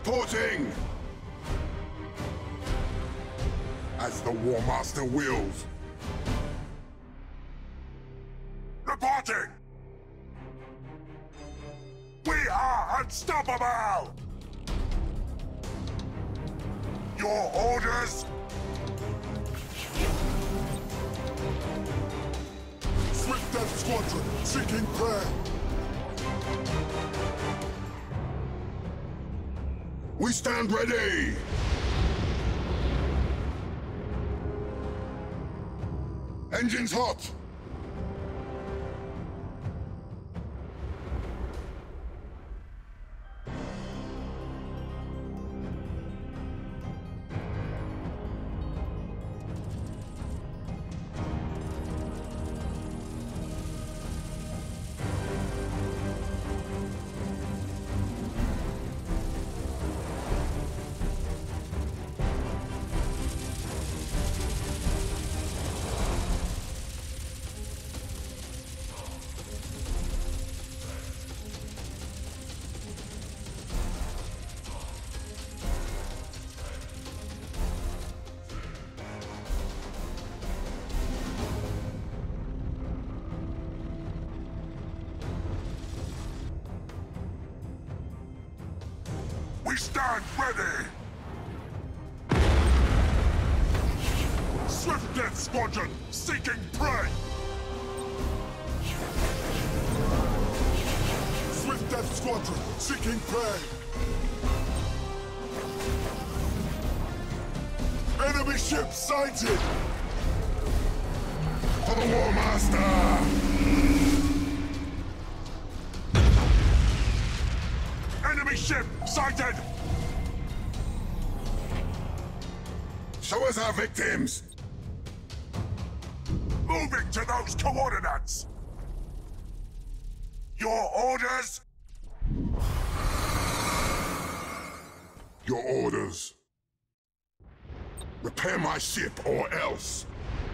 Reporting! As the War Master wills. Reporting! We are unstoppable! Your orders? Swift Death Squadron, seeking prey! We stand ready! Engines hot! We stand ready! Swift Death Squadron, seeking prey! Swift Death Squadron, seeking prey! Enemy ship sighted! For the War Master! Enemy ship sighted! Show us our victims! Moving to those coordinates! Your orders? Your orders. Repair my ship or else.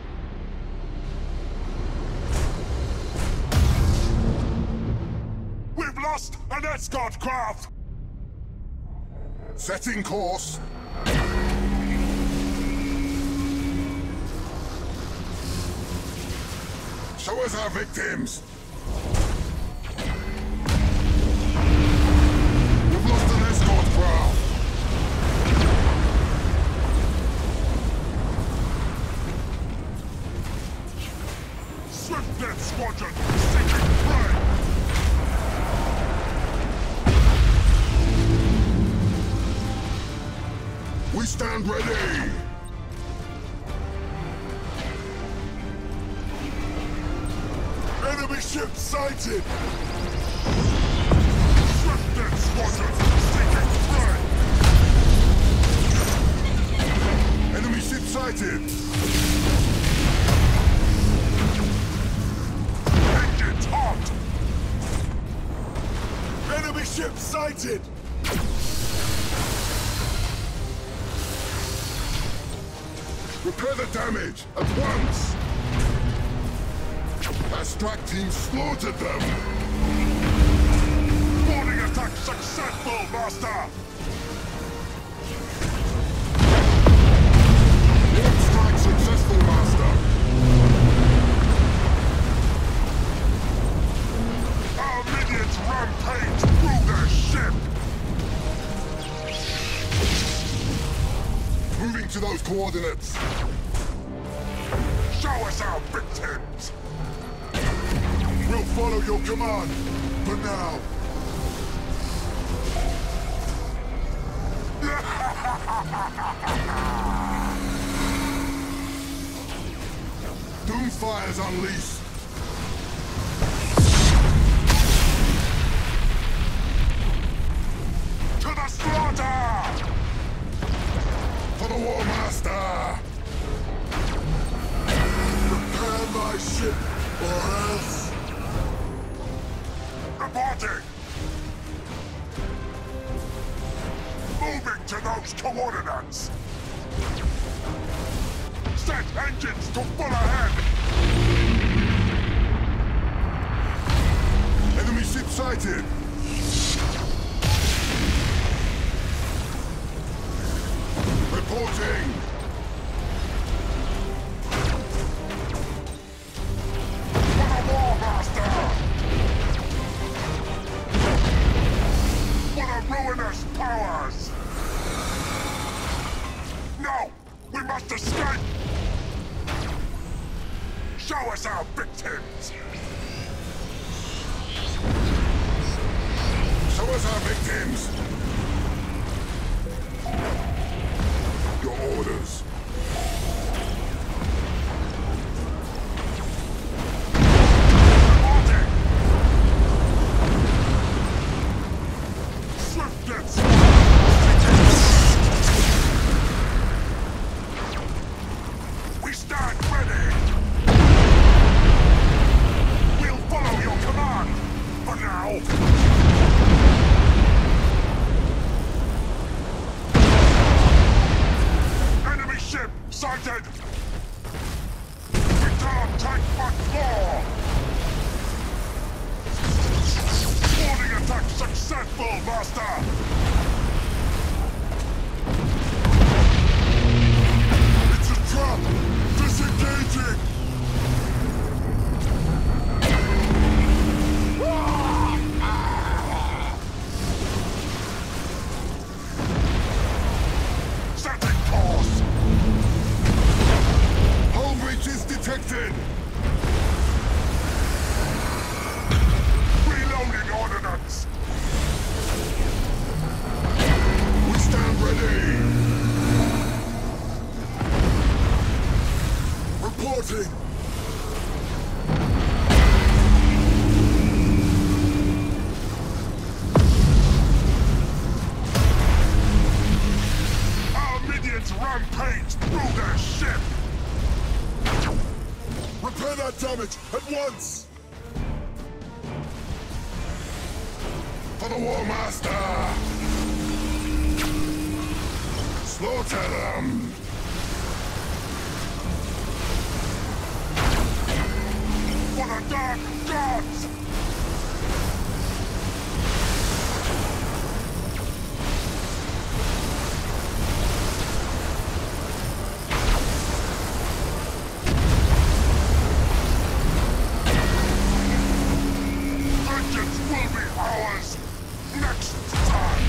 We've lost an escort craft! Setting course. Show us our victims! We've lost an escort craft! Swift Death Squadron, seeking prey! We stand ready! Enemy ship sighted! Swift Death Squadron, seeking prey! Enemy ship sighted! Engines hot! Enemy ship sighted! Repair the damage at once! Our strike team slaughtered them! Boarding attack successful, Master! Warp strike successful, Master! Our minions rampage through their ship! Moving to those coordinates! Show us our victims! We'll follow your command, for now. Doomfire's unleashed. To the slaughter! For the War Master! Prepare my ship, or else... Reporting! Moving to those coordinates! Set engines to full ahead! Enemy ship sighted! Bastards! Show us our victims! Your orders. We stand ready! We'll follow your command! For now! Enemy ship sighted! Return tank back floor! Warning attack successful, Master! Trap! Disengaging! Setting course! Hull breach is detected! Reloading ordnance! We stand ready! Reporting! Our minions rampage through their ship! Repair that damage at once! For the War Master! Slaughter them! For the Dark Gods! Vengeance will be ours next time!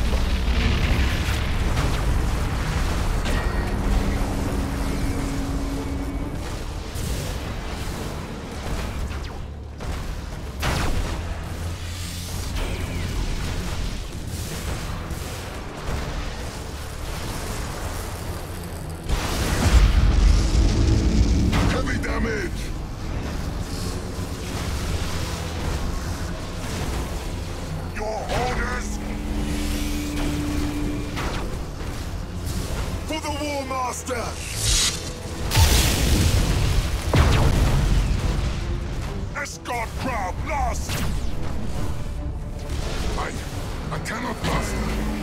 Your orders? For the War Master! Escort craft lost! I cannot, Master.